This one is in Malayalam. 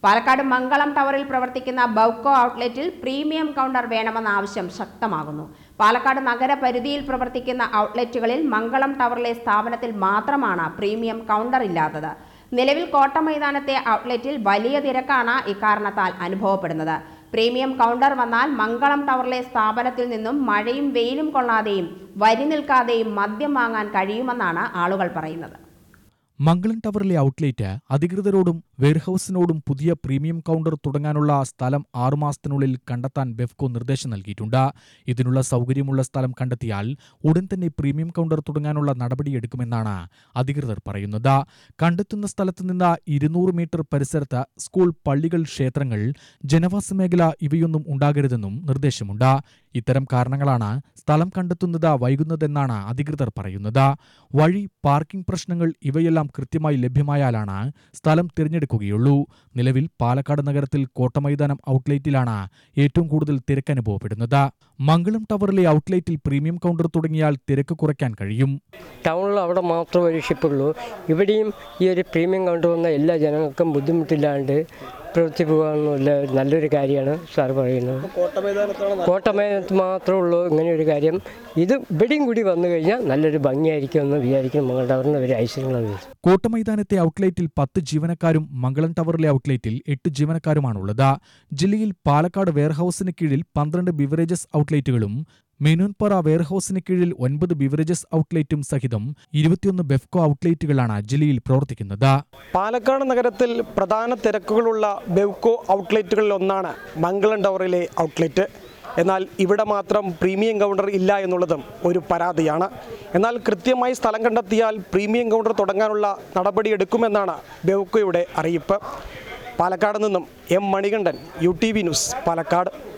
പാലക്കാട് മംഗളം ടവറിൽ പ്രവർത്തിക്കുന്ന ബെവ്കോ ഔട്ട്ലെറ്റിൽ പ്രീമിയം കൗണ്ടർ വേണമെന്ന ആവശ്യം ശക്തമാകുന്നു. പാലക്കാട് നഗരപരിധിയിൽ പ്രവർത്തിക്കുന്ന ഔട്ട്ലെറ്റുകളിൽ മംഗളം ടവറിലെ സ്ഥാപനത്തിൽ മാത്രമാണ് പ്രീമിയം കൗണ്ടർ ഇല്ലാത്തത്. നിലവിൽ കോട്ട മൈതാനത്തെ ഔട്ട്ലെറ്റിൽ വലിയ തിരക്കാണ് ഇക്കാരണത്താൽ അനുഭവപ്പെടുന്നത്. പ്രീമിയം കൗണ്ടർ വന്നാൽ മംഗളം ടവറിലെ സ്ഥാപനത്തിൽ നിന്നും മഴയും വെയിലും കൊള്ളാതെയും വരി നിൽക്കാതെയും മദ്യം വാങ്ങാൻ കഴിയുമെന്നാണ് ആളുകൾ പറയുന്നത്. മംഗളം ടവറിലെ ഔട്ട്ലെറ്റ് അധികൃതരോടും വെയർഹൌസിനോടും പുതിയ പ്രീമിയം കൗണ്ടർ തുടങ്ങാനുള്ള സ്ഥലം 6 മാസത്തിനുള്ളിൽ കണ്ടെത്താൻ ബെവ്കോ നിർദ്ദേശം നൽകിയിട്ടുണ്ട്. ഇതിനുള്ള സൗകര്യമുള്ള സ്ഥലം കണ്ടെത്തിയാൽ ഉടൻ തന്നെ പ്രീമിയം കൗണ്ടർ തുടങ്ങാനുള്ള നടപടിയെടുക്കുമെന്നാണ് അധികൃതർ പറയുന്നത്. കണ്ടെത്തുന്ന സ്ഥലത്ത് നിന്ന് 200 മീറ്റർ പരിസരത്ത് സ്കൂൾ, പള്ളികൾ, ക്ഷേത്രങ്ങൾ, ജനവാസ മേഖല ഇവയൊന്നും ഉണ്ടാകരുതെന്നും നിർദ്ദേശമുണ്ട്. ഇത്തരം കാരണങ്ങളാണ് സ്ഥലം കണ്ടെത്തുന്നത് വൈകുന്നതെന്നാണ് അധികൃതർ പറയുന്നത്. വഴി, പാർക്കിംഗ് പ്രശ്നങ്ങൾ ഇവയെല്ലാം കൃത്യമായി ലഭ്യമായാലാണ് സ്ഥലം തിരഞ്ഞെടുക്കുകയുള്ളൂ. നിലവിൽ പാലക്കാട് നഗരത്തിൽ കോട്ടമൈതാനം ഔട്ട്ലെറ്റിലാണ് ഏറ്റവും കൂടുതൽ തിരക്ക് അനുഭവപ്പെടുന്നത്. മംഗളം ടവറിലെ ഔട്ട്ലെറ്റിൽ പ്രീമിയം കൗണ്ടർ തുടങ്ങിയാൽ തിരക്ക് കുറയ്ക്കാൻ കഴിയും. ടൗണിൽ അവിടെ മാത്രമേ ഒരു ഷിപ്പുള്ളൂ. ഇവിടെയും ഈ ഒരു പ്രീമിയം കൗണ്ടർ വന്ന എല്ലാ ജനങ്ങൾക്കും ബുദ്ധിമുട്ടില്ലാണ്ട് പ്രവൃത്തി പോകാനുള്ള നല്ലൊരു കാര്യമാണ് സാർ പറയുന്നത്. കോട്ടമൈതാനത്ത് മാത്രമേ ഉള്ളൂ ഇങ്ങനെ ഒരു കാര്യം. ഇത് ഇവിടെയും കൂടി വന്നു കഴിഞ്ഞാൽ നല്ലൊരു ഭംഗിയായിരിക്കുമെന്ന് വിചാരിക്കും. മംഗളം ടവറിന് ഒരു ഐശ്വര്യങ്ങൾ. കോട്ടമൈതാനത്തെ ഔട്ട്ലെറ്റിൽ 10 ജീവനക്കാരും മംഗളം ടവറിലെ ഔട്ട്ലെറ്റിൽ 8 ജീവനക്കാരുമാണുള്ളത്. ജില്ലയിൽ പാലക്കാട് വെയർഹൌസിന് കീഴിൽ 12 ബിവറേജസ് ഔട്ട്ലെറ്റുകളും മേനോൻപാറ വെയർഹൌസിന് കീഴിൽ 9 ബിവറേജസ് ഔട്ട്ലെറ്റും സഹിതം 21 ബെവ്കോ ഔട്ട്ലെറ്റുകളാണ് ജില്ലയിൽ പ്രവർത്തിക്കുന്നത്. പാലക്കാട് നഗരത്തിൽ പ്രധാന തിരക്കുകളുള്ള ബെവ്കോ ഔട്ട്ലെറ്റുകളിൽ ഒന്നാണ് മംഗളം ടവറിലെ ഔട്ട്ലെറ്റ്. എന്നാൽ ഇവിടെ മാത്രം പ്രീമിയം കൗണ്ടർ ഇല്ല എന്നുള്ളതും ഒരു പരാതിയാണ്. എന്നാൽ കൃത്യമായി സ്ഥലം കണ്ടെത്തിയാൽ പ്രീമിയം കൗണ്ടർ തുടങ്ങാനുള്ള നടപടിയെടുക്കുമെന്നാണ് ബെവ്കോയുടെ അറിയിപ്പ്. പാലക്കാട് നിന്നും M Manikandan, UTV news, Palakkad.